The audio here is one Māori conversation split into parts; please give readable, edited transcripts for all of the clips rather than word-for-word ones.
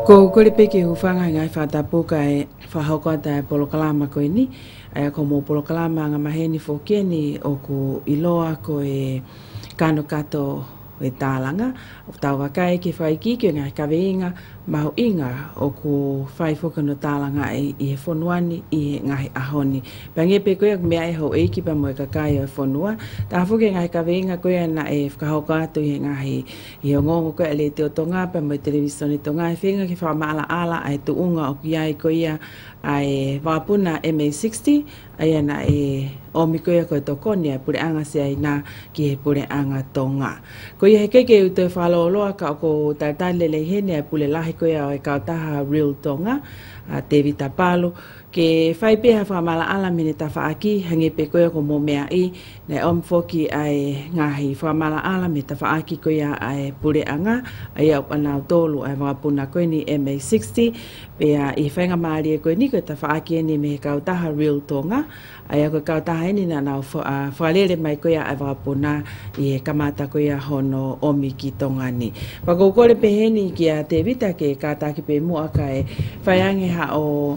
Ko kore peke hufanga ngai whatapu kai whahauka tai polokalama koe ni. Ai ako mō polokalama ngā maheni fokeni o ko iloa ko e kano kato e tālanga. O tau wakai ke whaiki ki ngai kaweinga mahu inga o ko whai foka no tālanga i he whonuani i ngahi ahoni. Pange pe koe mea e hau eiki pa mo e kakai o e whonua. Tā whuke ngai kaweinga koe na e whakahauka atu i ngahi i o ngongo koe le te o tonga pa mo e televisione tonga e whenga ki whaamaala ala ai tu unga o ki ai koe ia ai wapuna MA60 ai ana e omi koe koe tokoni ai pure anga se ai na ki he pure anga tonga. Ko ia he keke uto e whaloloa ka o ko taitale le hene ai pule lahi koe au e kautaha real tonga te vita palo ke whaipeha whamala ala mene ta whaaki hange pe koe ko mō mea i ne om foki ai ngahi whamala ala me ta whaaki koe ai pure anga ai au anau tolu ai wapuna koe ni MA60 pea i whainga maari e koe ni koe ta whaaki eni me kautaha real tonga ai ako kautaha eni na nau whalere mai koe ai wapuna i he kamata koe hono omi ki tonga ni. Pakokore peheni ki a te vita ke kātaki pe mua kai whaiange ha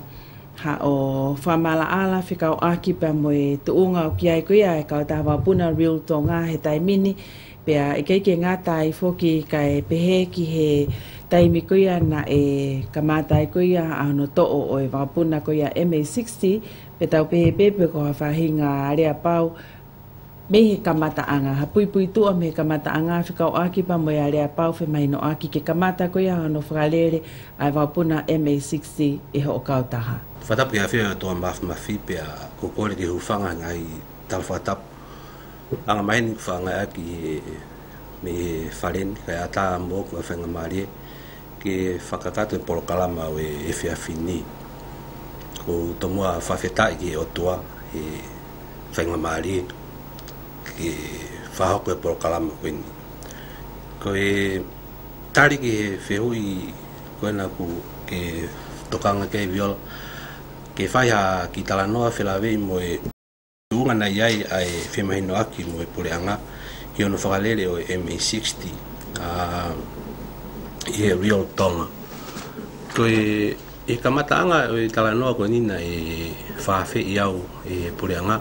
o whamala ala whikau aki pa mo e tuunga o ki ai koia e kautaha wapuna real tonga he taimini pea e keike ngā tai foki kai pehe ki he taimi koia na e kamata e koia ano to'o o e wapuna koia MA60 pe tau pehe pepe ko hawhahinga area pau me he kamata anga, ha pui tua me he kamata anga, whikau aki pa mo e area pau whi mai no aki ke kamata koia ano whakalere ai wapuna MA60 e ho o kautaha. Whatapu ia whia toa mafi pia kokore ki hufanga ngai tal whatapu. Anga maini whanga aki me wharen kai ata mōku a whenga marie ke whakakato e polokalama o e whiawhini. Ko tomua whawhetai ki o toa e whenga marie ke whahoko e polokalama koe ni. Ko e tari ki whihui koe na ku ke tokanga ke viola ke whaiha ki talanoa whelawei mo e unga na iai ai whemahino aki mo e pure anga ki ono whakalere o MA60 i he real tonga. Ko e kamata anga o e talanoa ko nina e whawhe i au e pure anga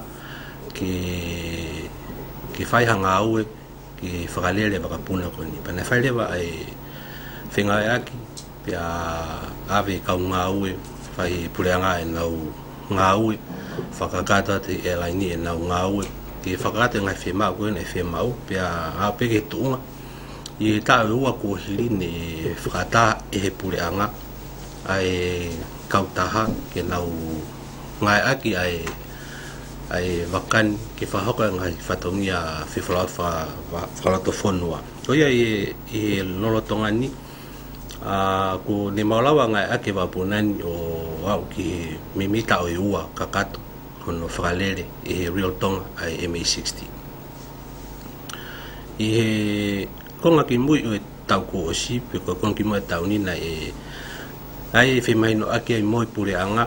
ke whaiha ngā ue ki whakalere wakapuna ko ni. Pana whailewa ai whengai aki pia awe kau ngā ue whai pureanga e nau ngā ue, whakakata te airline e nau ngā ue, ke whakakata ngai whemau koe nei whemau, pia a peke tuunga, i tā ua kua hiri ne whakata e he pureanga, ai kautaha ke nau ngai aki ai wakan ke whahoka ngai whatongi a whalato whonua. Koia i lolotonga ni, ko ne maulawa ngai ake wapunani o au ki mimita o iua kakato hono whakalere i he real tonga ai MA60. I he konga ki mui o e tau ko o si, pe ko konga ki mui e tau nina e ai whemaino ake ai moi pure anga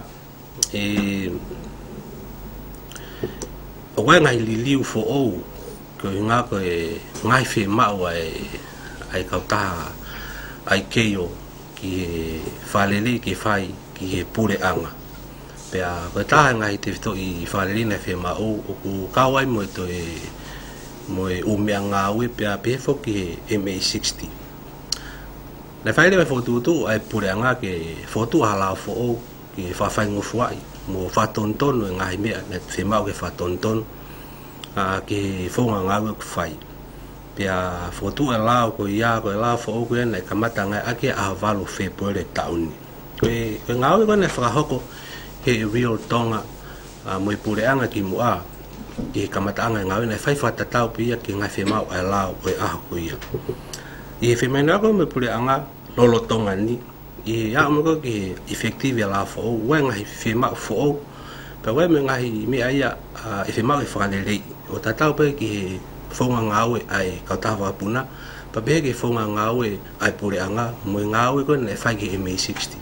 o wai ngai liliu fo ou ko ngā ko e ngai whemau ai kautaha ai keio ki he whalele ki whai ki he pure anga. Pea koe taha ngai te whito i whalele nei whema o ku kawai mo e umea ngā ue pea pefo ki he MA60. Nei whaile mai whotuutu ai pure anga ke whotu halao fo o ki whawhaingo fuai mo whatontono e ngai mea nei whema o ke whatontono ki he whonga ngā ue ku whai. Pia fotu e lao ko ia ko lao fo ko nei kamata ngai ake a valu fe pole tauni koe ngau ko nei whakahoko he real tonga mo i pure anga ki mua i kamata anga ngau nei whai whatatau pia ki ngai whemau e lao ko e aho ko ia i he whemaina ko mo pure anga lolo tonga ni i a mo ko ki effective la fo we ngai whemau fo ka we me ngai me aia i whemau e whakalelei o tatau pe ki whonga ngāwe ai kautawa puna, pa behe ke whonga ngāwe ai pure anga, mo ngāwe koe nei whai ki MA60.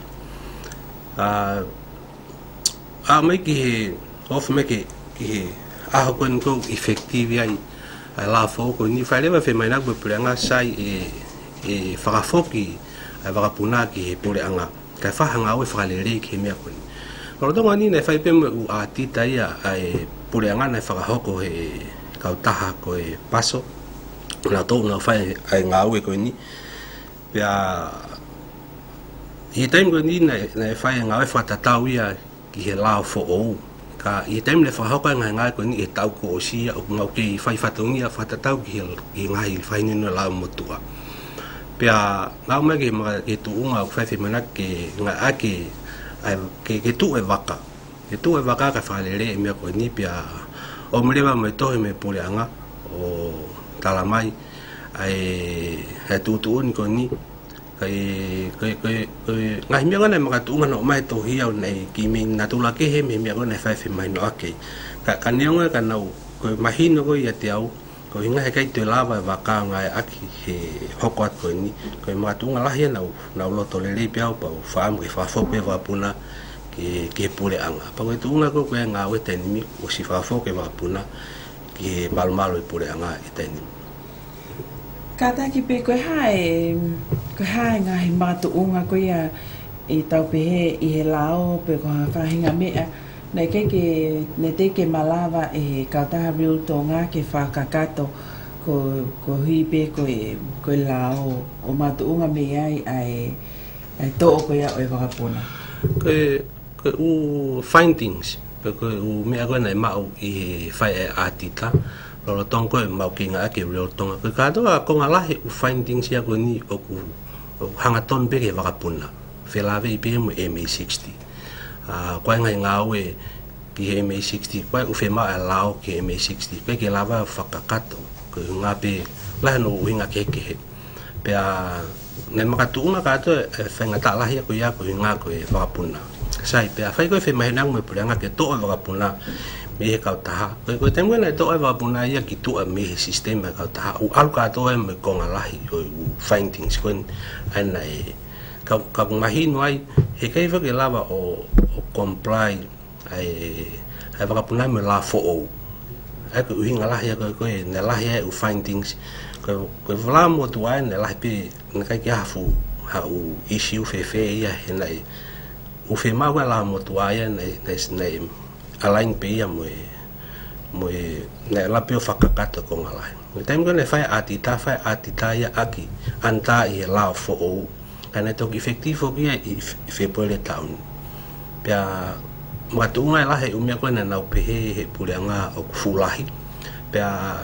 Mai ki he, ofu me ki he, aho koe nko effective ai la whoko, ni whai lewa whemaina koe pure anga sai e whakafoki ai wakapuna ki he pule anga kai whahanga au e whakalere ki he mea koni o tonga ni nei whai peme u a tita ia ai pule anga nei whakahoko he kautaha ko e paso na tō ngā whai ai ngā ue koe ni pia i taim koe ni nei whai ngā ue whatatau ia ki he lao fo ou ka i taim le whahoko ngai ngai koe ni e tau ko o sia o ngau ke i whai whatongia whatatau ki he ngai whai nino lao motua pia ngau mai ke tuunga o whai whimana ke ngai ake ke tu e waka ka whalere e mea koe ni pia o mrewa mai tohe me pule anga o talamai ai tutuun ko ni kai ngai mea ngana maka tuunga no mai tohi au nei ki mi natula ke he me mea ngana whai mai no ake ka neonga ka nau ko mahino ko ia te au ko hinga he kai te lava waka ngai aki he hokoat ko ni ko maka tuunga lahia nau loto le le pia pa fam ke fa fope va puna ke pule anga pa ko tuunga ko nga we tenimi o si fa foke va puna ke malmalo e pule anga e tenimi kata ki pe ko hai nga hi ma tuunga ko ia e tau pe he i he lao pe ko fa hinga mea nei ke malava e kata riu tonga ke fa kakato ko hi pe ko lao o ma tuunga me ai to ko ia o vakapuna ko u findings ko u me agora nei mau i fai atita lo tong ko mau ki nga ke real tonga ko ka do ko nga lahi u findings ya ko ni o ku hanga ton be ke vakapuna felave i pe mo MA60 ko nga we ki MA60 ko u fe ma lao ki MA60 pe ke lava fakakato ko nga pe la no winga ke pe nei makatuunga ka to whenga ta lahi ko ia ko nga ko e wakapuna sai pe fai ko fe mai nang mo pulanga ke to wakapuna me he kautaha ko tengo na to wakapuna ia ki tu me sistema kautaha u al ka to me ko nga lahi ko findings ko ana e ka mahino ai he kai fa ke lava o comply ai wakapuna me la fo o ai ko hinga lahi ko ne lahi u findings ko vla mo tu ai ne lahi pe na kai ki hafu ha u issue fe ia nei u fe ma la mo tu ai nei alain pe ia mo ne la pe fakakato ko ngala ni tem ko ne fai atita ia aki anta i la fo o kana to efectivo ki fe pole town pia matunga la he umia ko na na pe he pulenga o fulahi pia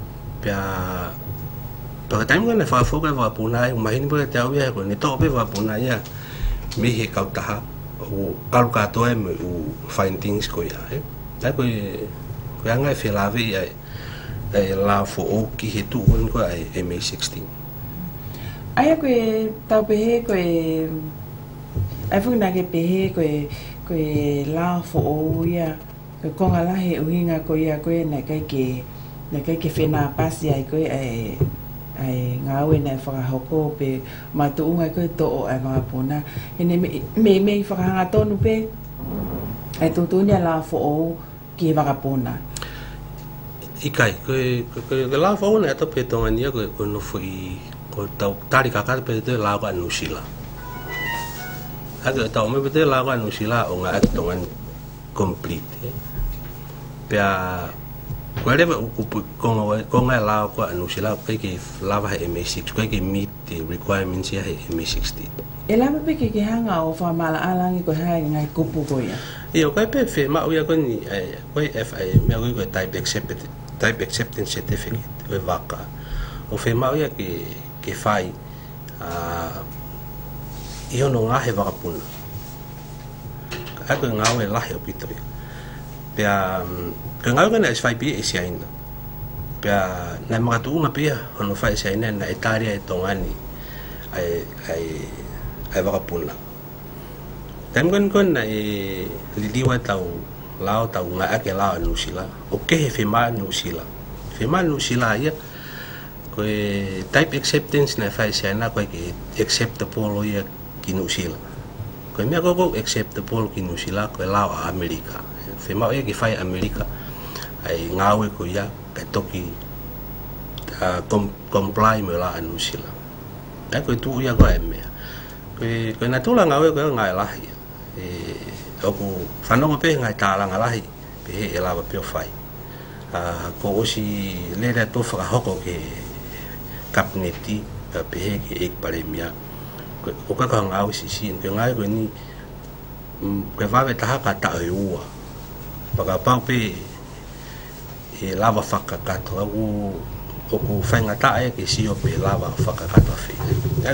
Pero también cuando fue foca va puna, imagino porque te había con ni todo va puna ya. Mi he cautaha o algo que todo es o findings ko ya, ko anga filavi ya la fo o ki he tu un ko MA16. Ai ko tau pe ko ai fu na ke pe ko la fo o ya ko ngala he o hinga ko ya ko na kai ke fena pasi ai ko ai ngawe na whakahoko pe matuunga koe to'o ai whakapuna hene me whakahanga tonu pe ai tutunia la fo'o ki whakapuna Ikai, koe la fo'o na ato pe tongania koe no fui ko tau tari kakata pe te la ko anusila tau me pe te la ko anusila o nga ato tongan complete pea Where konga la ko anusila ke lava MA6 ko ke meet the requirements ya MA60. Ela pe ke hanga o fa mala alangi ko ha ngai kupu ko ya. Yo ko pe fe ma uya ko ni ko FI me ko type acceptance certificate o vaka. O fe ma uya ke fai io no nga he vaka puna. Ako nga we la he opito. Pea nga nga na fai pi isi aina pea na mga tuunga pia hono fai isi aina na etaria etongani ai wakapuna tangon kon na liliwa tau lao tau nga ake lao anusila o ke he fema anusila ia ko type acceptance na fai isi aina ko ke acceptable ia kinusila ko mea ko acceptable kinusila ko lao a Amerika fema ia ki fai Amerika ai ngawe ko ya ka toki comply me la anusila ai ko tu ya ko eme Koe na tula ngau e koe ngai lahi. Oku whanonga pe ngai tālanga lahi. Pe he e lawa peo whai. Ko osi lera tō whakahoko ke kabineti. Pe he ke ek pare mia. O kaka ngau sisi. Koe ngai koe ni. Koe wawe taha ka tau e ua. Whakapau pe e lava whakakato. Oku whaingata e ke sio pe lava whakakato whi. Ea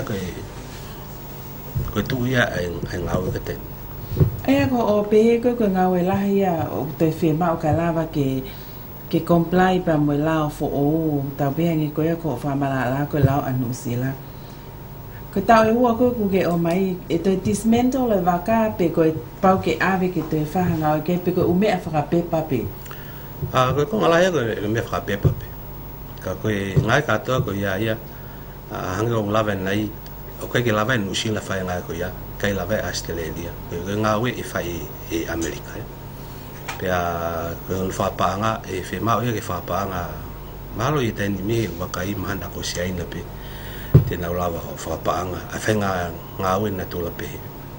koe tu ia e ngau e kate. Ea ko o pehe koe ngau e lahi a o toi whema o ka lava ke comply pa mo lao fo o tau pehangi koe ko whamala la koe lao anu sila. Ko tau e ua koe kuke o mai e toi dismantle e waka pe koe pau ke ave ke toi whahanga o ke pe koe umea whakapepa pe. Koe konga lahi koe umea whakapepa pe. Ka koe ngai katoa koe ia hangi o lava nai o kai ke lava no sila fai ngai ko ya kai lava Australia ke ngawe e fai e America pea ko fa panga e fe mau ke fa panga malo i tani me wa kai mana ko sia ina pe te na lava fa panga a fenga ngawe na tula pe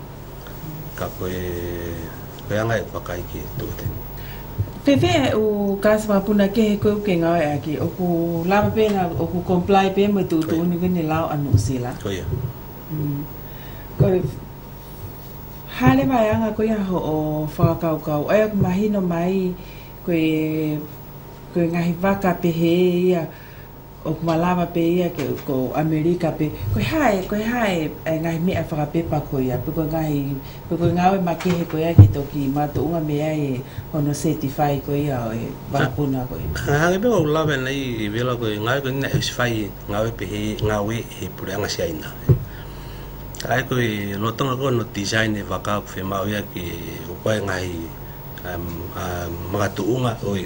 ka ko e ngai wa kai ki to te Pepe o kaswa puna ke ko ke ngawe aki o ku lava pe na o ku comply pe mo tu ni ni lao anu sila ko ya ko hale mai anga ko ia ho o whakakau ai mahino mai ko ngahi waka pe he ia o malava pe ia ke ko Amerika pe ko hai ngahi me whakapepa ko ia pe ko ngawe makehe ko ia ki toki mato unga me ai hono certify ko ia o vapuna ko ia hangi pe o lava nei i vela ko ngawe ko nina certify ngawe pe he ngawe he pure anga sia ina ai ko lotonga ko no design e waka fe mau ia ki o koe ngai magatu unga oi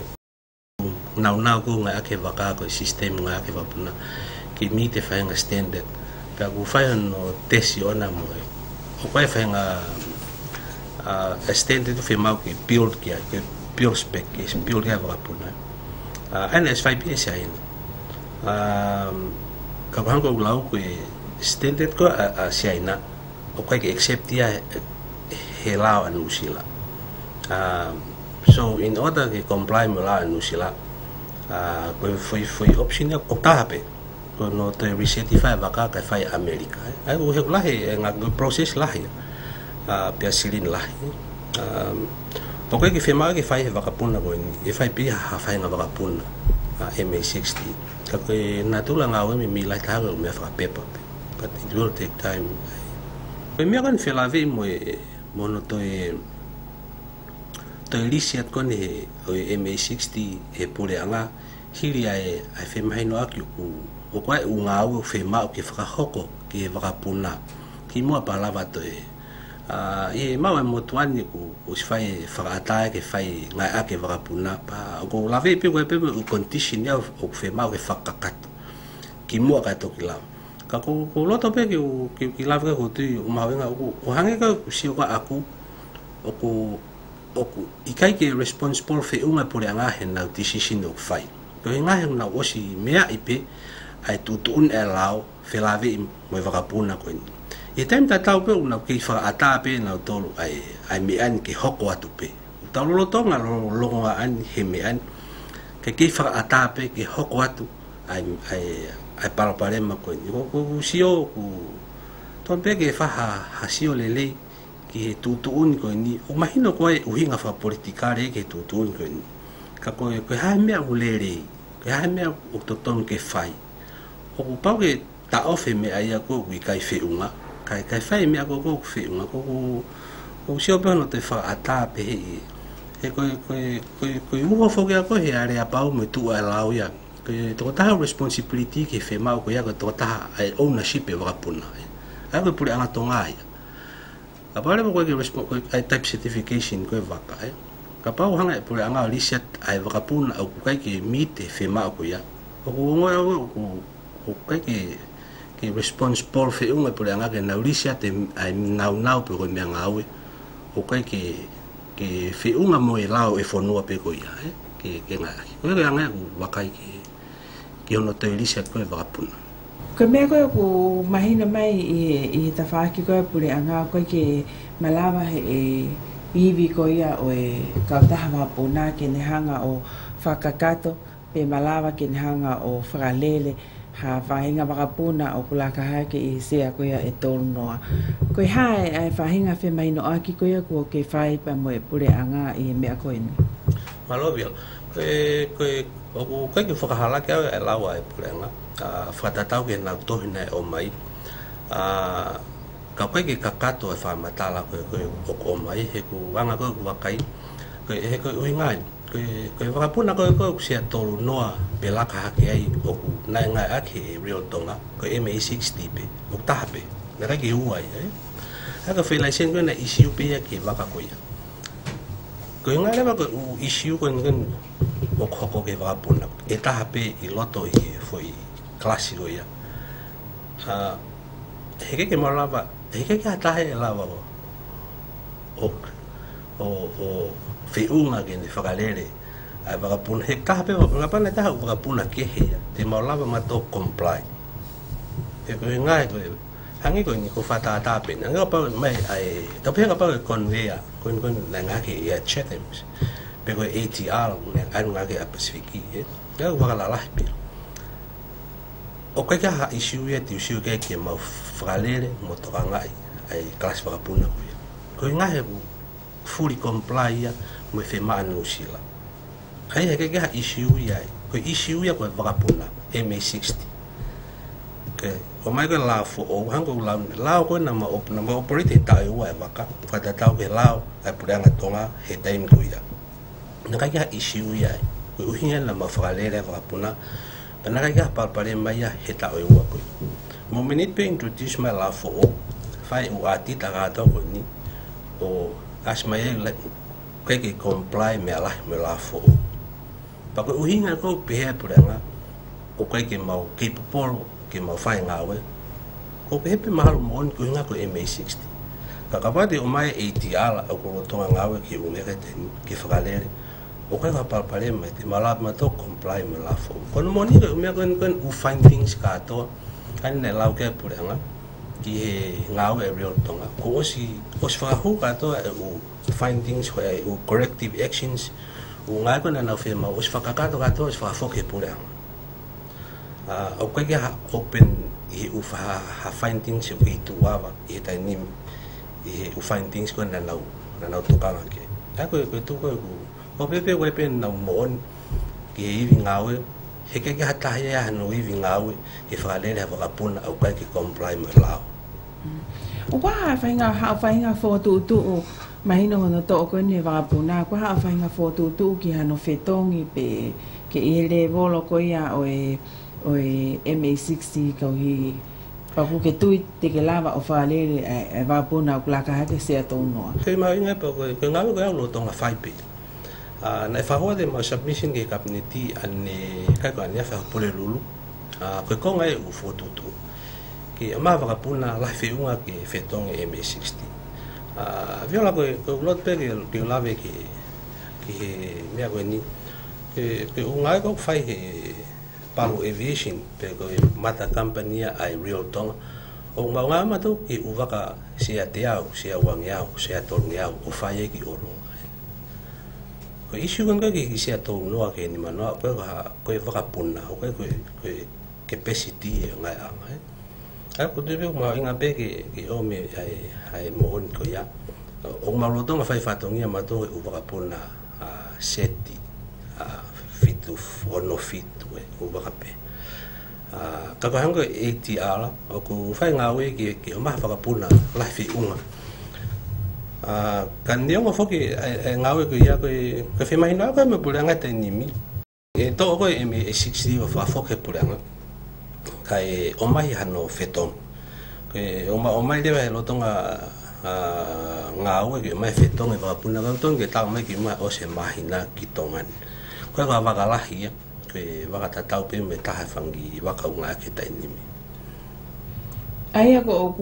nau ko ngai ake waka ko system ngai ake wapuna ki mi te whainga standard ka ku whai no tesi ona mo o koe whainga standard fe mau ki build spec ki build kia wakapuna ana es whai pia sia ina ka kuhango lau ko standard ko a siaina o kai ke accept ia he lao anu sila so in order to comply mo lao anu sila ko foi option ya ko tape ko no te recertify vaka ka fai America ai o he lahi nga process lahi pia silin lahi o kai ke fema ke fai vaka puna ko ni e fai pia ha fai nga vaka puna MA60 ka ko natula nga o mi lai ta me fa pepa but it will take time. Koe mea kan whelawhi mo no toi lisiat kone o MA60 e pule anga hiri ai whemahi no aki o koe u ngā au whemau ke whakahoko ki e whakapuna ki mua palawa toi i mau e motuani o si whai whakaatai ke whai ngai ake whakapuna pa o ko lawe pe koe pepe o condition ia o whemau ke whakakato ki mua kai toki lau ka ko loto pe ki lava ko tu o mawenga o hange ka si o aku o ikai ke responsible fe unga por anga hen na decision o fai ko nga hen na osi mea ipe ai tutun elau fe lave mo vakapuna ko ni e tem ta tau pe una ke fa ata pe na tolu ai me an ke hoko atu pe tau lo tonga lo an he me an ke fa ata pe ke hoko atu ai para ma ko ni ko sio ku ton pe ke fa ha sio lele ki tutuun ko ni o mahino ko e uhinga fa politikare ke tutuun ko ni ka ko ha me ulere ke ha me o toton ke fai o pa ke ta ofe me ai ko wi kai fe unga kai fai me ko fe unga ko sio pe no te fa ata pe e ko u fo ke ko he are apa o me tu ala o ya ke to ta responsibility ke fe mau ko ya ko to ta ownership e wapuna ai ko pure anga tonga ai apare ko ke type certification ko vaka ka pa o hanga pure anga lisat ai wapuna o kai ke mite fe mau ko ya o ko kai ke responsible fe unga pure anga ke na lisat ai now pe ko me anga au o kai ke fe unga mo e lao e fonua pe ko ya ke nga ko ke anga wakai ke ono te ilisia koe wakapuna. Ko mea koe ku mahina mai i ta whaaki koe pule a ngā koe ke malawa he iwi ko ia o e kautaha wapuna ke nehanga o whakakato pe malawa ke nehanga o whakalele ha whahinga wakapuna o kulaka hake i sea ko ia e tolu noa. Koe hae ai whahinga whi mai no aki ko ia kua ke whai pa moe pule a ngā i mea koe ni. Malobia, koe ke whakahalake au e lawa e pule a ngā. Whatatau ke nau tohina e o mai ka koe ke kakato e whamatala koe o mai he ku wanga koe ku wakai koe he koe ui ngai koe wakapuna koe sia tolu noa pe laka hake ai o ku nai ngai ake e Rio Tonga koe MA60 pe o taha pe nera ki uai haka whelai sen koe na isiu pe ia ke waka koe koe ngai lewa koe u isiu koe ngen o koko ke wakapuna e taha pe i loto i foi klasi ko ia heke ke marava heke ke atahe e lava o whiunga ke ni whakalere ai wakapuna he taha pe wakapana taha wakapuna ke hea te marava mato comply he koe ngai koe hangi koe ni ko whata atape nga pau mai ai tapenga pau e conveya koe na ngake ia Chathams pe koe ATR ai ngake a Pasifiki nga wakalalahi pe o kai ka issue ia ti issue ke mau whakalere mo toka ngai ai klasi wakapuna koe ngai he fully comply ia mo e whema anu sila ai he ka issue ia koe issue ia koe wakapuna MA60 o mai koe lao fo o hango lao koe na ma operate tae ua e waka whatatau ke lao ai pureanga tonga he time ko ia na kai ka issue ia koe uhinga na ma whakalere wakapuna na kai ka palpare mai he ta o ua koe mo menit pe introduce mai la fo fai u ati ta ga to ni o as mai kai ke comply me la fo pa ko uhinga ko pe he puranga o kai ke mau capable ke mau fai ngawe ko pe pe mahalo mon ko nga ko MA60 ka kapate o mai ATR o ko tonga ngawe ki u me ke whakalere o kai ka palpare mai te malap ma to comply me la fo kon moni ko me kon u find things ka to kan ne lau ke puranga ki he ngau e Rio Tonga ko osi fa hu ka to u find things ko u corrective actions u ngai ko na fe ma os fa ka to fa fo ke puranga o kai ka open i u fa find things u i tu wa i ta ni i u find things ko na to ka ke ko tu ko o pepe wepen na mon ke i ngau he ke hata ya no i ngau ke whakalere wakapuna au kai ke comply mo lao o wa whainga fo tu mahino no to ko ni wakapuna ko ha whainga fo tu ki hano fetongi pe ke i le volo ko ia o MA60 ko hi pa ku ke tui te ke lava o whakalere e wakapuna o klaka hake sea tono ke mai ngai pa ko ngau ko lo tonga 5 pe na e whahoa de ma submission ke kapineti ane kai ko ane whaho pole lulu koe konga e u fotutu ke ma wakapuna lai whiunga ke whetong e MA60 viola koe ulot pe ke ulave ke mea koe ni ke ungai ko whai he Palo Aviation pe koe mata company ai Rio Tonga o maunga mato ke uwaka sea teau, sea wangiau, sea torniau o whai e ki olo ko isu kan ke sia to no ke ni mano ko wakapuna ko capacity ngai ngai ko te ma inga be ke o me ai mo on ko ya o ma lo to fai fatongia ma to u wakapuna seti fitu ono fit o wakape ka hango ATR o ko fai ngawe ke o ma wakapuna la fi unga kan dia ngo foki ngawe ko ya ko fe mai na ko me pulanga te nimi e to ko MA60 o fa foke pulanga kai o mai hano feton ke o mai deve lo tonga ngawe ke mai feton e va puna kan ton ke ta mai ki ma o se mahina ki tongan ko va vakalahi ke va ta tau pe me ta fangi va ka unga ke ta nimi ai ko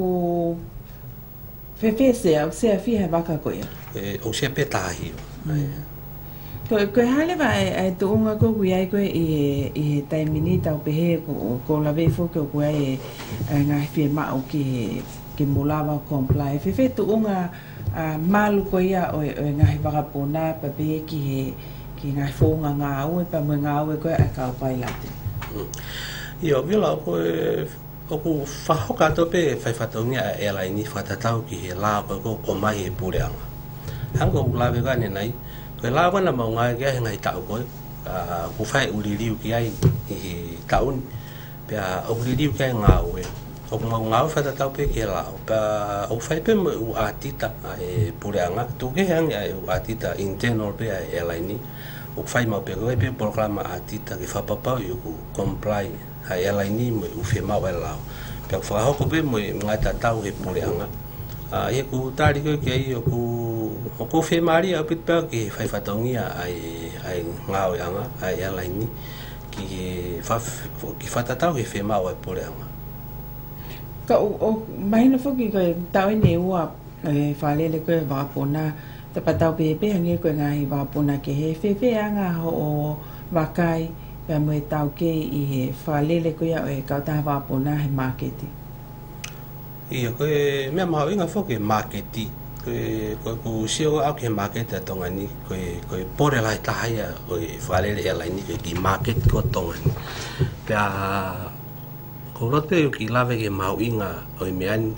Fefe se fi he waka ko ia. O se petahi. Ko hale va e to unga ko kuia ko e taimini tau pehe ko la ve fo ko e nga firma o ke mulava comply fe to unga malu ko ia o nga va pona pa be ki nga fo nga o pa nga o ko a ka pai la io viola ko o ku fa hoka to pe fa fa to nia e la ni fa ta tau ki la ko mai e pureanga hang ko la ve ga ne nai ko la wana ma nga ga ngai ta ko ku fai uri liu ki ai taun pe o uri liu ki nga o o ma nga fa ta tau pe ki la pa o fai pe u atita e pureanga tu ke hang e u atita internal pe e la ni o fai ma pe ko pe programa atita ki fa papa u ku comply ai ela ni mo u fe ma wala pe fa ho ko be mo nga ta tau e pureanga e ku tari ko ke i o ku fe mari a pit pa ki fa fa tongia ai nga o anga ai ela ni ki fa ta tau e fe ma wa pureanga ka o mai no fo ki ko tau ne wa fa le ko va pona te pa tau pe nge ko nga i va pona ke he fe anga o va kai pe mo tau ke i fa lele ko ia e ka ta va pona he marketing ia ko me ma inga fo ke marketing ko sio au ke market to ngani ko pore lai ta ia o fa lele ia lai ni ki market ko to ngani pe ko rote ki lave ke ma inga o me an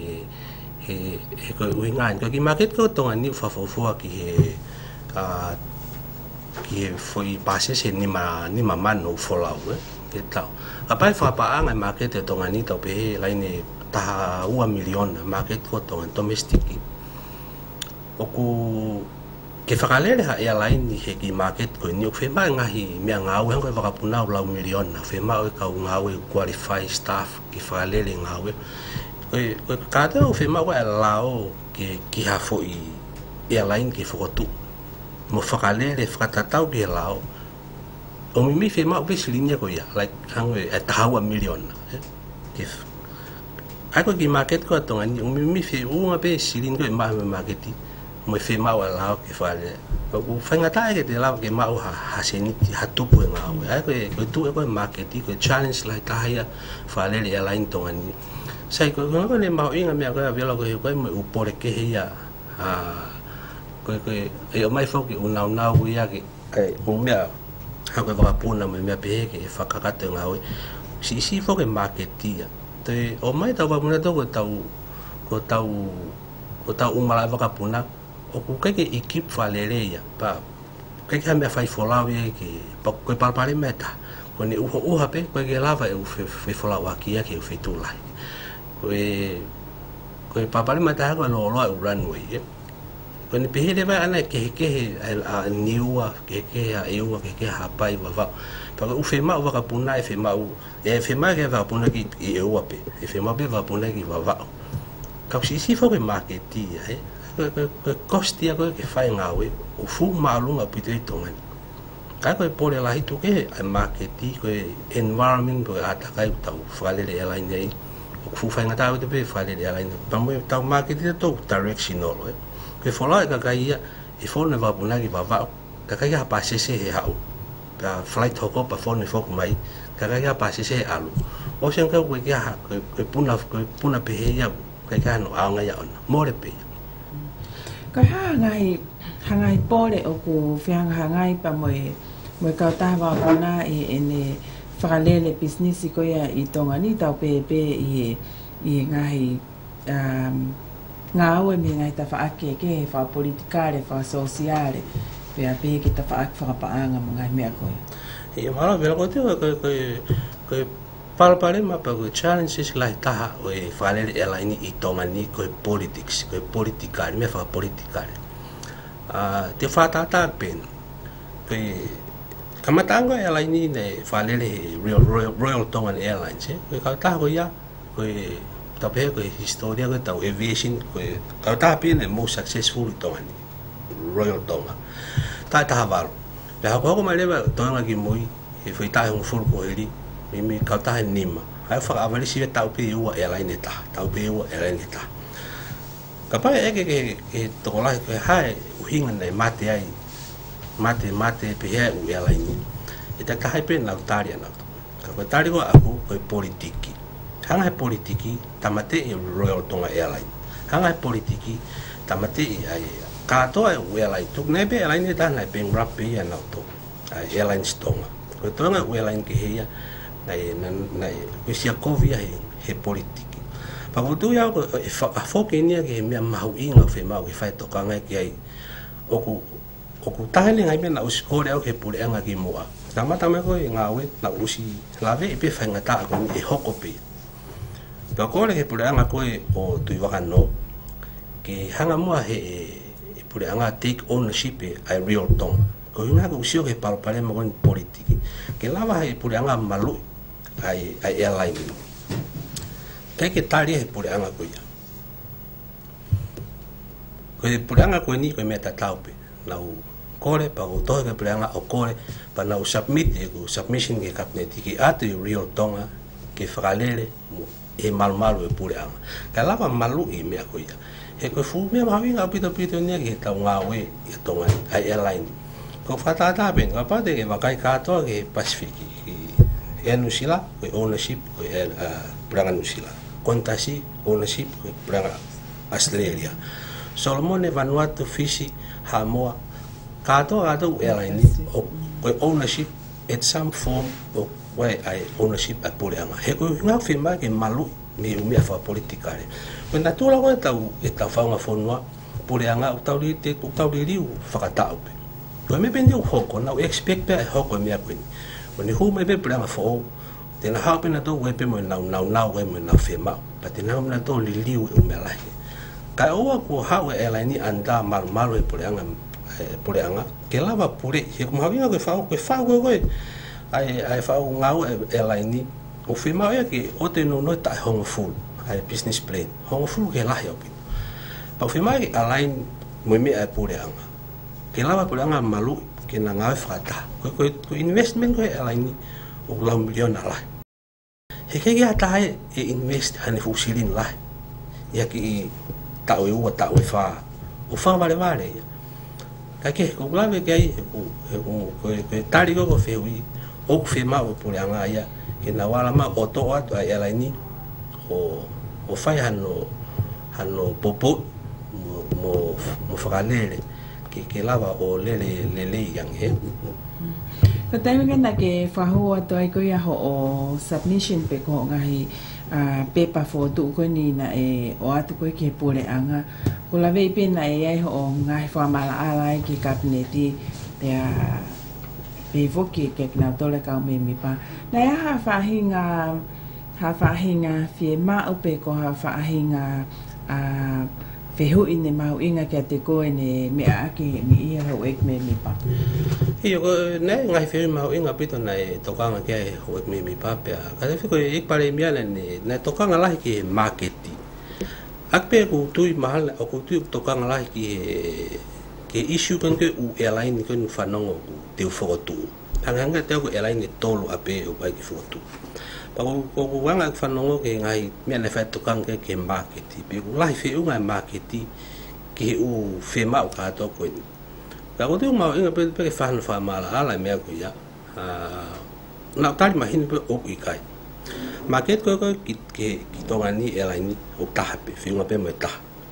ko inga ko ki market ko to ngani fa fo ki ki foi passe se ni ma mano folau ke tau apai fa pa anga market to ngani to pe lai ni ta 1 million market ko to domestic oku ke fakalele ha ya lai ni he ki market ko ni fe ma ngahi me nga o ngo va puna o 1 million na fe ma o ka nga o qualify staff ki fakalele nga o ko ka te o fe ma wa lao ki ha foi ya lai ki fo tu mo fakalele fakatatau ke lao o mi fe ma o bes linia ko ya like hang e ta 1 million if ako ki market ko to ngani o mi fe o nga be silin ko ma market mo fe ma wa lao ke fale o fanga ta ke te lao ke ma o ha seni ha tu ko nga o ako ko tu ko market ko challenge like ta ya fale le line to ngani sai ko ko le ma o inga me ko velo ko mo u por ke ya ko e o mai fo ki una ya ki o me ha ko va puna me pe ke fa ka ka te nga o si fo ke market ya te o mai ta va puna to ko tau umala va puna o ku ke equipe falele ya pa ke me fai folau ye ki pa ko pa pare meta ko ni u hape ko ke lava u fe folau aki ya ke fe tu lai ko pa pare meta ko lo runway ko ni pehele va ana ke a niua ke a eu ke ha pai va pa u fe ma va puna e fe ma ke va puna ki eu ape e fe ma be va puna ki va ka si fo ke marketing ko costia ko ke fai nga we o fu malunga pite tonga ka ko pole la hitu ke marketing ko environment ko ata kai tau fale le ala nei o fu fai nga tau te pe fale le ala nei pa mo tau marketing to directional ke fola ka kai e fo ne va puna ki va ka kai ha pa se he ha ka flight hoko pa fo ne fo mai ka kai ha pa se alu o sen ka ko ke ha ko puna pe he ya ka no anga ya ona more pe ka hangai pole o ku fiang hangai pa mo ka ta va pona e falele business ko ya i tonga ni ta pe i ngai nga o me ngai ta fa ke fa politicale fa sociale pe ke ta fa pa anga mo ngai me ko e mala vela ko te ko palpare ma pa ko challenges like ta o e falele ela ni i tonga ni ko politics ko politicale me fa politicale te fa ta pen ko kamatanga ela ni ne falele Royal Tongan Airlines ko ka ta ko ya ko ta pe ko historia ko ta aviation ko ka ta pe ne most successful Tongan Royal Tonga ta valo ya ko ma leva tonga ki moi e foi ta un full ko eri mi ka ta nima ai fa avali si ta pe u airline ta pe u airline ta ka pa e ke to la ko hai u hinga nei mate ai mate pe u airline ita ka hai pe na utaria na ka tari ko aku ko politiki hanga politiki tamate e Royal Tonga Airline hanga politiki tamate ai ka to e airline tuk nei be airline ta na pe rap pe na to airline Tonga ko tonga airline ke hia nai ko sia kovia he politiki pa botu ya ko a foke ni ke me mau inga fe mau ke fai to kanga ke ai oku tahele ngai me na uskore au ke pule anga ki moa tamata me ko ngawe na usi lave pe fa ngata ko e hoko pe pa ko le ke pule anga ko o tu waka no ke hanga moa he pule anga take ownership ai Real Tonga ko ina ko usio ke pale mo kon politiki ke lava he pule anga malu ai airline ke tali he pule anga ko ya ko e pule anga ko ni ko meta taupe lau kore pa o to ke pule anga o kore pa na submit e ko submission ke cabinet ki atu Real Tonga ke fralele e malu e pule anga ka lava malu e me ko ya he ko fu me ma vinga pito ne ke ta ngawe e tonga ai airline ko fata ta ben ka pa de ke vakai ka to ke Pacific e nusila ko ownership ko pranga nusila kontasi ownership ko pranga Australia Solomon e Vanuatu Fiji Samoa kato airline o ownership at some form o why I ownership a polianga he ko nga firma ke malu me fa politicare when na tola ko ta fa nga fonwa polianga o tauri fakatao ko me pendi o hoko na expect pe hoko me apin when hu me be polianga fo te na hape na to we pe mo na we mo na firma but na na to liu o me la ka o ko ha we airline anda mal e polianga ke lava pure he ko mavinga ko fa ko ai fa ngau airline o firma e ke o te no ta hong full ai business plan hong full ke la yo pa firma ke align mo me ai polianga ke lava polianga malu ke na ngau fata ko investment ko airline o la million ala he ke ya ta e invest hani fusilin la ya ki ta o fa o fa vale kake ko grave ke ai ko tari ko feui o firma o polianga ya ke na wala ma o to at ai airline o fai hano popo mo fralele ke lava o lele yang he ko tai me na ke fa ho to ai ko ya ho o submission pe ko ngai pepa fo tu ko ni na o atu ko ke pole anga ko la ve pe na ai ho ngai fa mala ala ki kabineti pe vo ki ke na to le ka me mi pa na ya ha fa hinga fie ma o pe ko ha fa hinga fe ho ine ma inga ke te ko ine me a ki mi ia ho ek me mi pa io ne ngai fe ma inga pito na to ka nga ke ho ek me mi pa pe ka fe ko ek pare mi ala ne na to ka nga la ki marketi akpe ko tu mahal o ko tu to ka nga la ki ke issue kan ke u airline ko nu fanongo te foto hanga te ko airline tolo ape o ba ki foto pa ko wanga fanongo ke ngai me na fa to kan ke marketi pe ko la fe u ngai marketi ke u fe ma o ka to ko ka ko tu ma inga pe fa mala ala me ko ya na tali mahin pe o kai market ko ki to ngani airline o ta pe fi nga pe me ta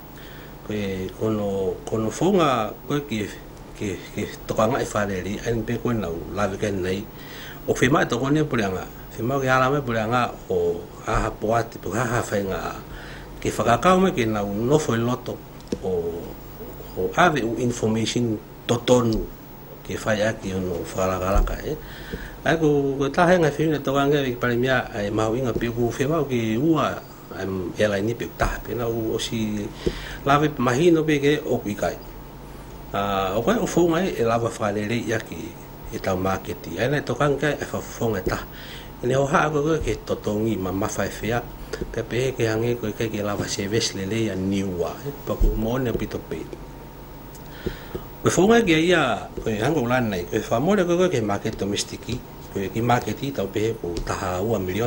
kono fonga ko ki to kanga ifaleri en pe ko na la ken nei o fema to ko ne pulianga fema ke ala me pulianga o ha poati to ha fainga ke fakaka me ke na no foi loto o ave information totonu ke faya ki no fala gala ka ako ko ta henga fina to kanga ki palimia ai mawinga pe ku fema ki ua ela ni pe ta pe na o si lave mahino pe ke o kai o ko o fonga e lava fralele ya ki e ta market ai na to kan ka e fa fonga ta ne o ha ko ke totongi mama fa fea pe ke hange ko ke lava service lele ya niwa pa ko mo ne pito pe ko fonga ke ya ko hango lan nei ko fa mo le ko ke market domestiki ko ki market ta pe ko ta 1 million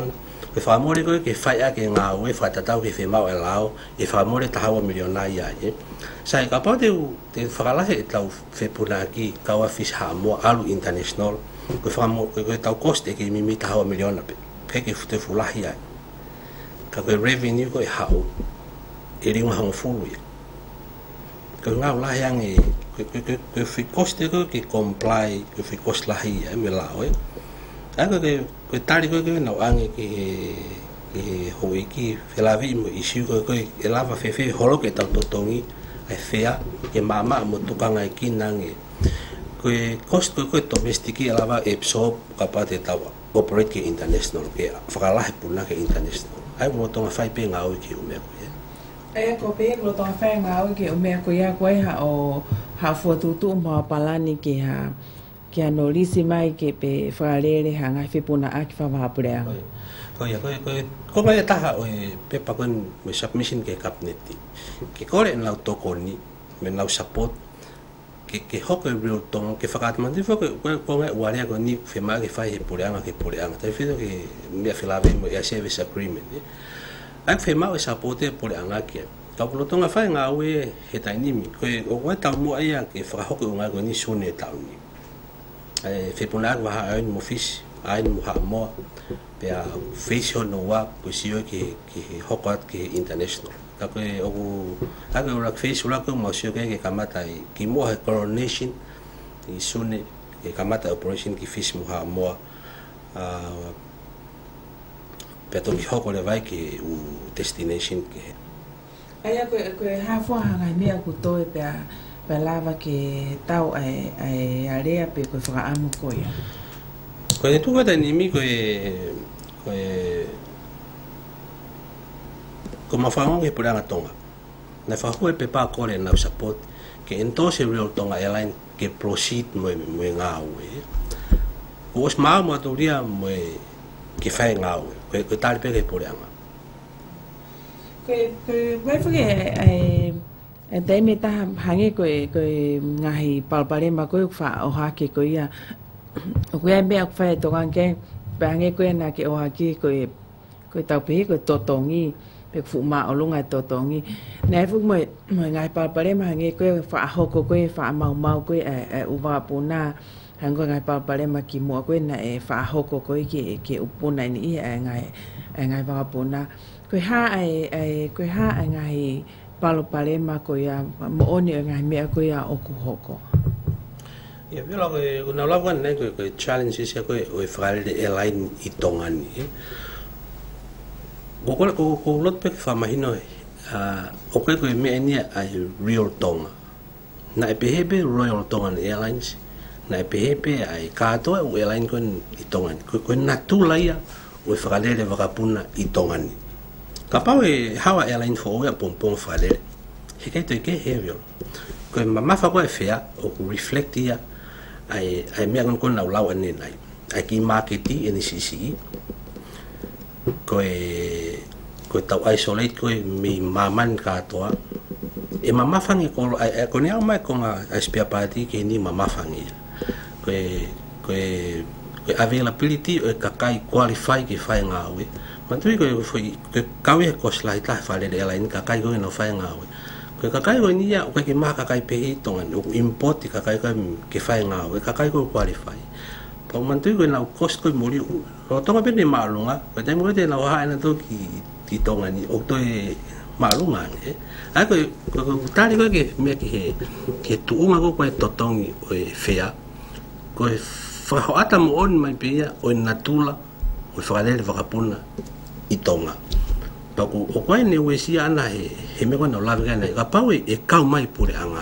Ke whamore koe ke whai a ke ngā ue whatatau ke whemau e lao, e whamore tahawa milionai ai. Sai ka pau te whakalahe e tau whepuna ki kaua fish hamoa alu international, koe whamore koe tau koste ke mimi tahawa miliona pe, ke fute fulahi ai. Ka koe revenue koe hau, e ringa hango fulu ia. Koe ngau lahi ange, koe whikoste koe ke comply, koe whikoste lahi ai me lao e. Ako koe tari koe koe nau ange ke hoi ki whelawi mo isi koe e lava whewhi holo ke tau totongi ai whea ke mama mo tukanga e ki nange. Koe cost koe domestiki e lava absorb ka pa te tau operate ke international ke whakalahe puna ke international. Ai mo tonga whai pe ngau ki umea koe. E ko pe lo tonga whai ngau ki umea koe a koe ha o ha fuatutu ma palani ki ha ki ano lisi mai ke pe whakarere ha ngai whipuna a ki whawahapure anga. Ko mai taha o pepa koe me submission ke kabineti. Ke kore en lau toko ni, me lau support, ke hoko e real tonga, ke whakatamandi ko ngai uarea ko ni whema ke whai he pure anga. Tai whido ke mea whilawe mo ea service agreement. Ai whema e support e pure anga kia. Kau pulo tonga whai ngā ue he tainimi, koe o koe tau mua ia ke whakahoko o ngai ko ni sune tau ni. Whepunak waha ain mo fish, ain mo ha moa, pea facial no wa ko sio ke hokat ke international. Ka koe ako rak facial ako mo sio ke kamata ki mo ha coronation i sune ke kamata operation ki fish mo ha moa. Pea to ki hoko le vai ke u destination ke. Ai koe hafua hangai mea ku toe pea lava ke tau ai area pe ko whakaamu koe. Koe te tuka nimi koe mawhango ke puranga tonga. Na whahue pe pā kore nau support ke entose real tonga airline ke proceed mo ngā ue. Ko os maa mo aturia mo ke whai ngā ue. Koe tari pe ke puranga. Koe waifuke e te me taha hange koe ngahi palparema koe wha o hake koe ia. O koe ai mea whae tokanke, pe hange koe na ke o hake koe taupehe koe totongi, pe fu maa o lunga totongi. Nea fuk mo ngahi palparema hange koe wha ahoko koe, wha mau koe e uwa puna, hange koe ngahi palparema ki mua koe na e wha ahoko koe ke upuna ini ia e ngahi wha puna. Koe haa e ngahi palo palema ko ia mo oni ngai mea ko ia oku hoko. Ia vela ko na lava nei ko challenge sia ko o frale de airline I tongani. Ko lot pe fa mahino o ko me ni ai real tonga. Na PHP Royal Tongan Airlines na PHP ai kato o airline ko I tongani. Ko na tulaia o frale de vakapuna I tongani. Kapau e hawa airline fo o pompong fale. He kai te ke hevio. Ko mama fa ko e fea o reflect ia ai mea kon na lau ane nai. Ai ki marketi ene CCI. Ko tau isolate ko mi maman katoa. E mama fangi ko ko ni au mai ko nga spare party ke ni mama fangi. Ko availability o kakai qualify ki fai ngawe. Mantui ko foi ke kawe ko slai ta fale de airline ka kai ko no fai ngawe ko ka kai ko ni ya ko ke ma ka kai pe tongan o import ka kai ka ke fai ngawe ka kai ko qualify pa mantui ko na cost ko mori o tonga pe ni malunga ko te mo te na ha na to ki tonga ni o to e malunga ai ko tari ko ke me ke tu uma ko to tongi o fea ko fa ata mo on mai pe ya o natula o whakalele whakapuna I tonga. Paku o koe ne wesi ana he me koe na lawe kai nei. Ka pau e kau mai pure anga.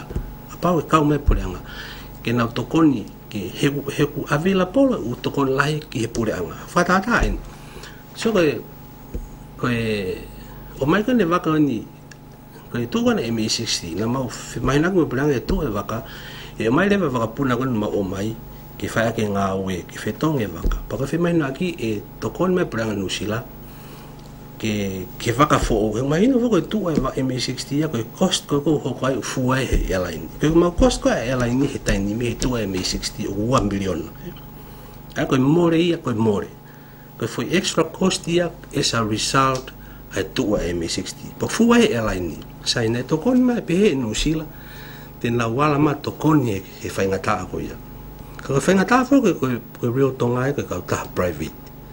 Ke nau tokoni ke heku avila pola u tokoni lahi ki he pure anga. Whatata en. So koe o mai koe ne waka ni koe tuka na MA60 na mau mahinaku me pure anga e tu e waka e mai lewe whakapuna koe ma o mai ke whaia ke ngā ue ke whetong e waka. Paka whemahina ki e tokoni mai pure anga nusila ke waka fo o mahina fo ko tu ai MA60 ya ko cost ko ho kai fuai he airline ko ma cost ko airline ni he tai ni me tu MA60 o 1 million a ko more ia ko more ko foi extra cost dia as a result ai tu a MA60 po fu ai airline sai ne to kon ma pe no sila te na wala ma to kon e fai ngata ko ia ko fai ngata ko real tonga ko ka private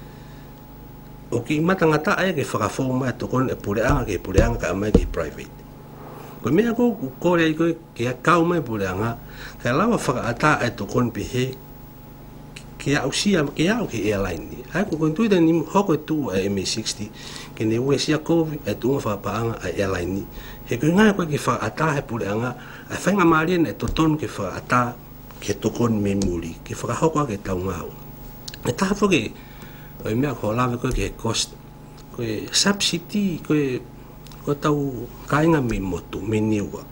o ki mata ngata ai ke fa fo ma to kon e pureanga ka mai ke private ko me ko re ko ke ka mai pureanga ka la fa ata ai to kon pe he ke ausia ke au ke airline ni ai ko kontu da ni hoko tu a MA60 ke ne we sia ko e tu fa pa a airline ni he ko nga ko ke fa ata he pureanga a fa nga mari ne to ton ke fa ata ke to kon memori ke fa hoko ke tau ngau e ta fo ke o me ko la ko ke cost ko subsidy ko tau kainga me moto me niwa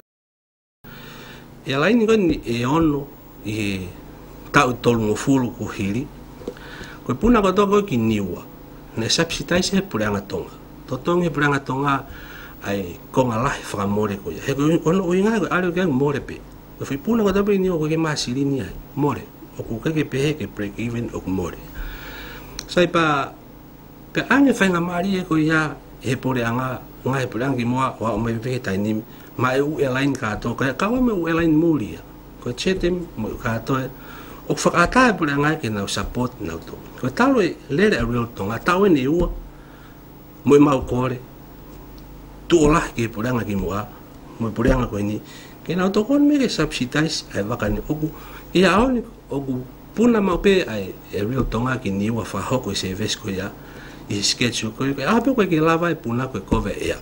airline ko ni e ono e tau tolu mo fulu ko hiri ko puna ko to ko ki niwa ne subsidize he pureanga tonga to tonga pureanga tonga ai ko ngala fra more ko he ko ono inga ko ale ke more pe ko fi puna ko to pe niwa ko ke masiri ni ai more o ko ke pe ke break even o more sai pa pe ane fa nga mari ko ya he pureanga ngai pureanga ki mo wa me pe tai ni mai u airline ka to ka wa me u airline muri ko chetem mo ka to o whakata e pura ngai ke nau support nau to. Ko talo e lere a real tonga, tau e ne ua, mo e mau kore, tu olah ke pura ngai ki mua, mo e pura ngai koe ni, ke nau to kon me ke subsidize ai waka ni oku, i a oni oku puna mau pe ai e real tonga ki ni ua whahoko i se ves ko ia, i sketch ko ia, a pe koe ke lava e puna koe kove ea.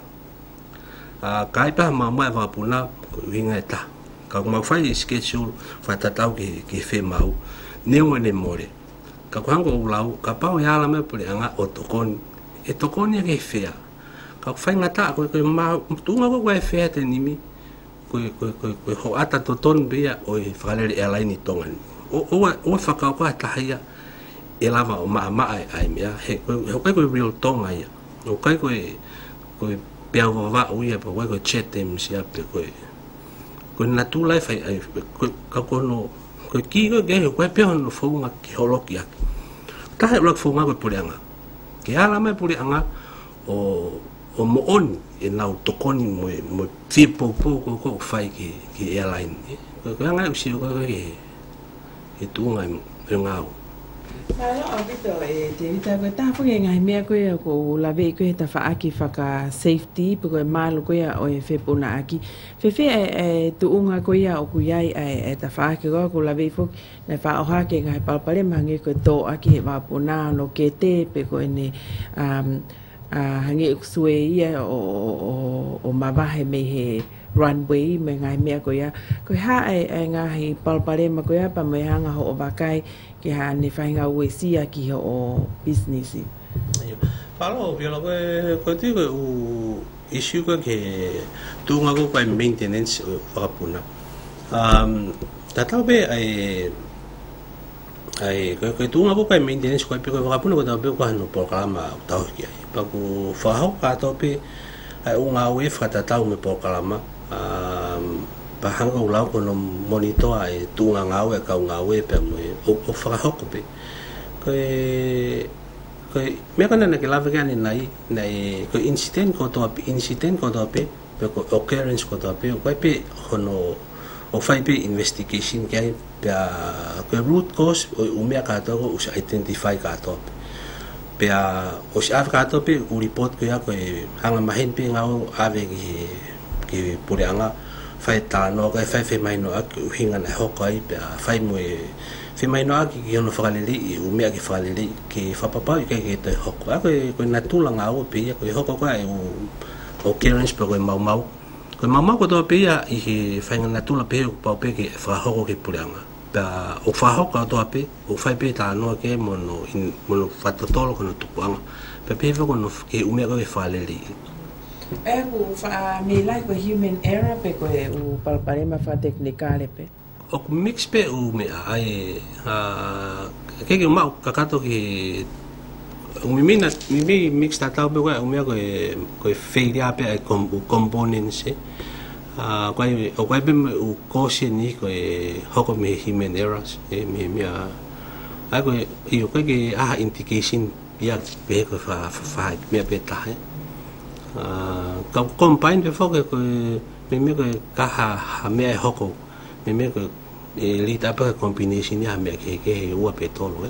Kai pa mamma e waka puna, koe winga e ta. Ka mau fai schedule fa tatau ke fe mau ne ngone more ka kwango ulau ka pau ya la me pule anga otokon e tokon e fea ka fai ngata ko ma tunga ko e fea te nimi ko ho ata toton bia o e faleri airline tongan o fa ka ko ata ya e lava o ma ai mea he ko real tonga ya o kai ko pe va o ia po ko chetem sia pe ko ko na tu lai fai ka ko no ko ki ko ge ko pe no fo nga ki holoki ak ta he lok fo nga ko pureanga ke ala mai pureanga o mo on e na to koni mo tipo ko fai ki airline ko nga usi ko ke tu nga ngau Malo abito te vita ko ta fo ngai mea ko la ve ko ta fa aki fa ka safety ko malo ko ya o fe puna aki fe tu unga ko ya o ku yai ta fa ki ko la ve fo na fa o ha ke ngai pa pale mangi ko to aki va puna no ke te pe ko ne hangi sue ia o mabahe me he runway me ngai mea ko ya ko ha ngai pa pale ma ko ya pa me hanga ho bakai ke ha ne fainga o sia ki o business. Falo pelo ko ti ko issue ko ke tunga ko pa maintenance o kapuna. Tatau be ai ko tunga ko pa maintenance ko pe ko kapuna ko tabe ko no programa tau ki ai. Pa ko fa ho ka to pe ai unga we fa tatau me programa pa hanga ulau ko no monitor ai tunga ngau e ka ngau e pe mo o fa hoko pe ko me kana na ke lava gani nai ko incident ko to pe ko occurrence ko to pe ko pe hono o fai pe investigation ke pe ko root cause o me ka to o identify ka to pe o sa ka to pe o report ko ya ko hanga mahin pe ngau ave ki pure anga fai ta no ka fai mai no ak hinga na ho kai pe fai mo fai mai no ak ki no fagaleli o me ki fagaleli ki fa papa ke te ho ko ko na tu la ngau pe ko ho ko ai o clearance pe ko mau ko to pe ya i fai na tu la pe ko pa pe ki fa ho ki pulanga pa o fa ho ka to pe o fai pe ta no ke mo no fa to tolo ko no tu anga pe ko no ke o me ko fagaleli o fa me like ko human error pe ko o palparema fa technicale pe o mix pe o me ai ke ma kakato ki o mi mix ta ta pe ko o me ko failure pe components ko pe o caution ni ko hoko me human errors me ai ko io ko ke indication ia pe ko fa me pe ta ka combine pe fo ko me ko ka ha me hoko me ko li ta pa combination ya me ke u pe tolo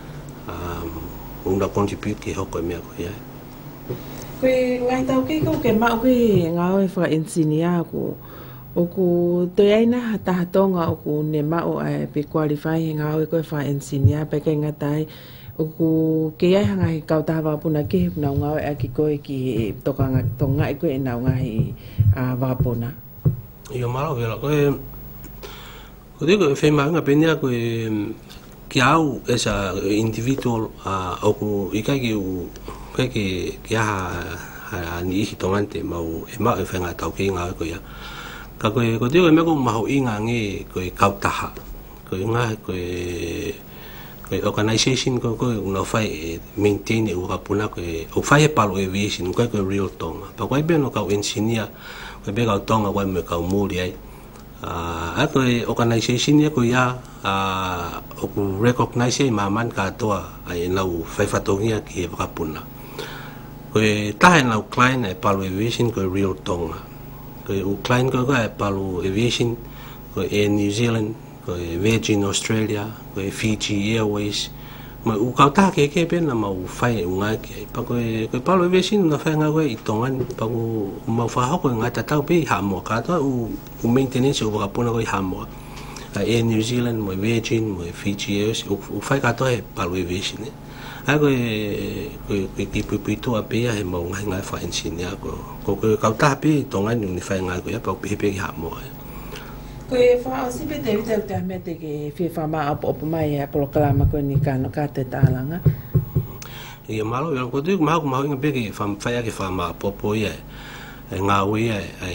una contribute ke hoko me ko ya ko ngai tau ke ma ko ngau fa engineer ko o ku te aina ta tonga o ku ne ma o pe qualify ngau ko fa engineer pe ke ngatai o ku ke ai hanga ka ta va puna ke na ngau a ki ko ki tonga ko e na ngai a va puna yo malo velo ko digo fe ma nga penia ko que au esa individual o ku ikai ki a ni hitongante mau e ma e fenga tau ki nga ko ya ka ko digo me ko ma ho inga nge ko kautaha ko nga ko organization ko una fai maintain o kapuna ko o fai palo aviation ko real tonga pa ko be no ka engineer ko be ka tonga ko me ka muri ai ko organization ya ko ya o recognize ma man ka to ai lau fai fatongia ki kapuna ko ta na client e palo aviation ko real tonga ko o client ko palo aviation ko New Zealand ko Virgin Australia ko Fiji Airways ma u ka ta ke pena ma u fai unga ke pa ko palo aviation na fa nga ko itongan pa ko ma fa ho ko nga ta ta pe ha mo ka to u maintenance o ka pona ko ha mo New Zealand mo Virgin mo Fiji Airways u fai ka to e palo aviation ko pito a pe e mo nga fa engineer ko ka ta pe tongan ni fa nga ko ya pa pe ha mo ko fa si pe te te me te ke fi fa ma op mai e pro klama ko ni ka no ka te talanga e malo yo ko digo ma nga be ke fa ya ke fa ma popo ye nga wi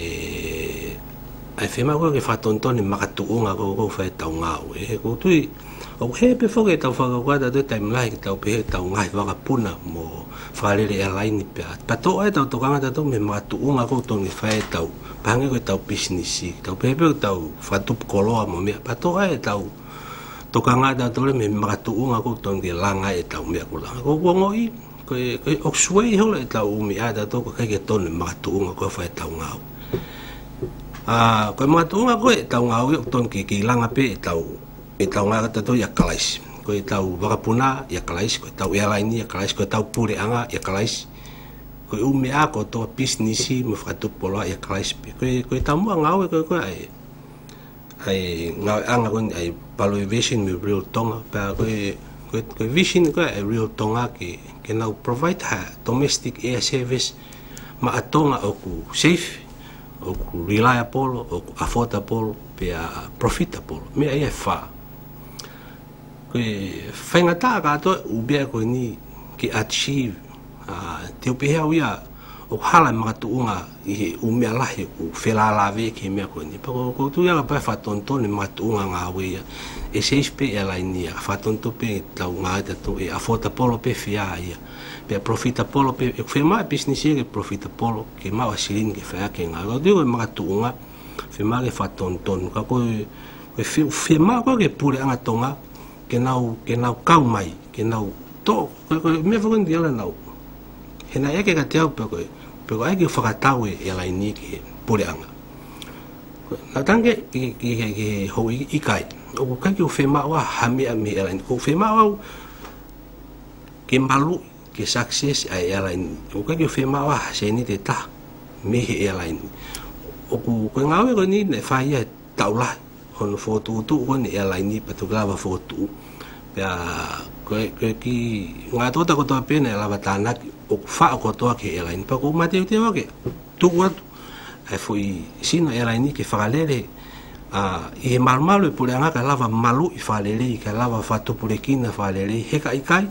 ai fe ma ko ke fa tonton ni makatu nga ko fa tau nga we ko tu o he pe fo ke tau fa ko da de time like tau pe tau nga va ka puna mo fa le airline pe pa to ai tau to nga to me makatu nga ko to ni fa tau pange ko tau business tau pe tau fa tu kolo mo me pa to ai tau to nga da to le me makatu nga ko to nge langa e tau me ko la ko ngoi ko oxway ho le tau mi ada to ko ke to ni makatu nga ko fa tau nga ko makatu nga ko tau nga yo to ki langa pe tau nga ta to ya kalais ko tau vakapuna ya kalais ko tau airline ya kalais ko tau pure anga ya kalais ko umi ako to business mo fatu pola ya kalais ko tau mo nga ko ai nga anga ko ai palo vision me real tonga pa ko vision ko ai real tonga ke now provide domestic air service ma atonga o ku safe o ku reliable o ku affordable pe profitable me ai fa ko fenga ta ka to ubi ko ni ki achieve te pe hawia o hala ma tu unga I umi ala he ku fela la ve ke me ko ni pa ko tu ya pa fa tonto ni ma tu unga nga we e se spe ela ni fa tonto pe ta unga ta to e afota polo pe fia ia pe profita polo pe e fe ma business ke profita polo ke ma wasilin ke fa ke nga go digo ma tu unga fe ma ke fa tonto ka ko fe ma ko ke pure anga tonga ke nau kau mai ke nau to me fo ndia la nau hena e ke ka tau pe ko ai ke whakatau e lai ni ke pure anga na tange ke ho ikai o ka ke whema wa hami ami e lai ni ko whema wa ke malu ke success ai e lai ni o ka ke whema wa se ni te ta me e lai ni o ko ngawe ko ni ne fa ia taula on foto tu ko ni e lai ni pa tu grava foto ya ko ki nga to ta ko to pe ne la batana o fa ko to ke e lai ni pa ko mate te wa ke tu wa ai foi sino e lai ni ke fa lele e malmalo e pure anga ka lava malu I fa lele ka lava fa to pure kina fa lele he ka ikai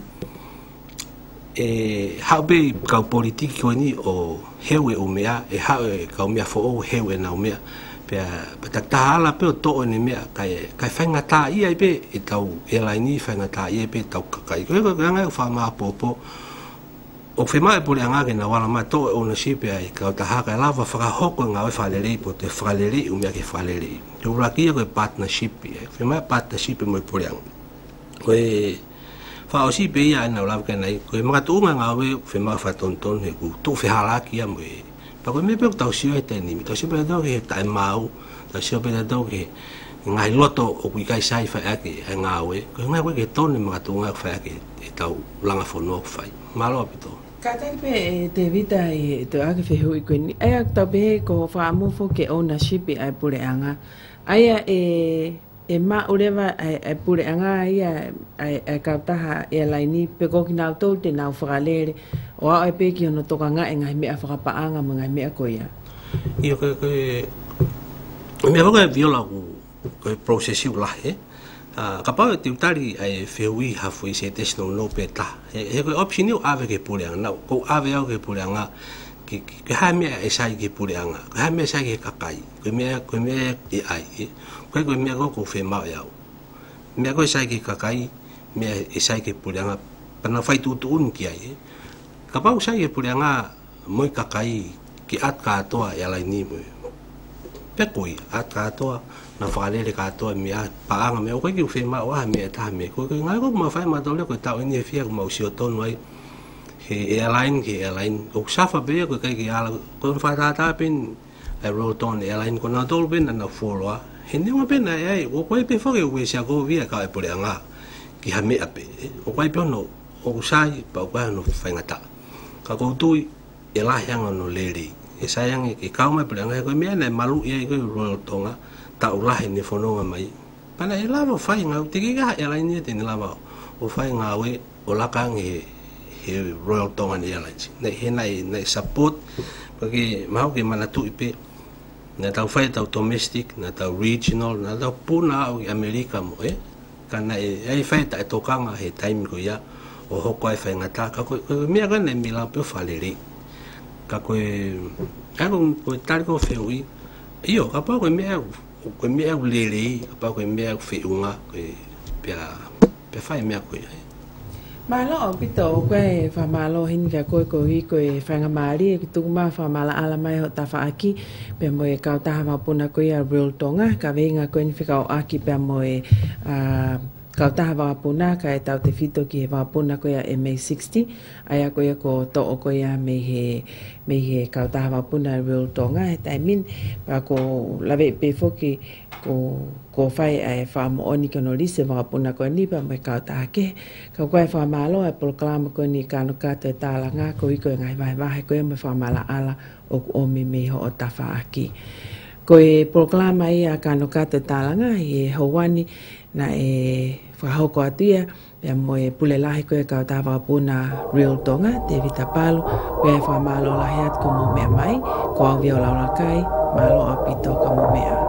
e habe ka politiki ko ni o hewe o mea e ha ka o mea fo o hewe na o mea pe ta ala pe to ni mea kai fanga ta ia pe e tau e lai ni fanga ta ia pe tau kai ko nga fa ma popo o fe mai pure anga ke na wala ma to ownership ai ka ta ha ka lava fa hoko nga fa lele po te fa lele o mea ke fa lele to raki ko partnership e fe mai partnership mo pure anga ko fa o si be ya na la ka nei ko ma tu nga we fe ma fa ton he ku tu fe hala ki am we pa ko me pe ta si e te ni to si pe do ke ta mau ta si pe do ke ngai loto o ku kai sai fa ke nga we ko nga we ke ton ni ma tu nga fa ke e tau langa fo no fa malo pito ka te pe te vita e to ake fe hui ko ni ai ta be ko fa mo fo ke ownership ai pure anga ai e ma ureva ai pure anga ai ka ta e lai ni pe ko ki na to te na fa le o ai pe ki no to ka nga ngai me fa pa anga mo ngai me ko ya io che me va che viola ko processi la ka pa te utari ai feui ha foi se te no peta e ko option ave ke pure anga ko ave au ke pure anga ki ha me e sai ke pure anga ha me sai ke kakai ko me e ai ko me ko fe ma ya me ko sai ke kakai me e sai ke pure anga pana fai tu un ki ai ka pa sai ke pure anga mo kakai ki at ka to ya lai ni mo pe koi at ka to na fale le ka to mi a pa anga me ko ki fe ma wa me ta me ko ngai ko ma fa ma to le ko ta ni fia ko mo si o to noi he airline o safa be ko kai ki ala ko fa ta pin a roton airline ko na dol ben na follow he ni mo ben ai o ko pe fo ke we sia ko via ka e pole anga ki ha me ape o ko pe no o sai pa ko no fa ngata ka ko tu e la yang no leli e sayang e ka mai pole anga ko me na malu ye ko roton ta ula ni fono mai pana e la fa nga te ki ga airline te ni la o fa nga we o la ka nge he Royal Tongan Airlines nei he nei support porque mau que mana tu ipe na tau fai tau domestic na tau regional na tau puna o America mo kana ai fai ta tokanga he time ko ya o hoko ai fai ngata ka ko me ga nei mila pe faleri ka ko ko tal ko feui io ka pa ko me lele ka pa ko me fe unga ko pe fai me ko Malo pito ko fa malo hin ka ko fa ngamari ki tu ma fa mala ala mai ho ta fa aki pe mo e ka ta ma puna ko ya real tonga ka venga ko ni fika o aki pe mo e ka ta va puna ka e ta te fito ki va puna ko ya MA60 aya ko ya ko to ko ya me he ka ta va puna real tonga e ta min pa ko lave pe foki ko fai ai fa mo oni ko no lise va puna ko ni pa me ka ta ke ka ko fa malo e proclama ko ni ka no ka te tala nga ko i ko ngai vai ko me fa mala ala o me ho o ta fa aki ko e proclama ia ka no ka te tala nga e hawani na e fa ho ko atia pe mo e pule lahi ko e ka ta va puna real tonga te vita palo ko e fa malo la hat ko mo me mai ko viola la kai malo apito ko mo mea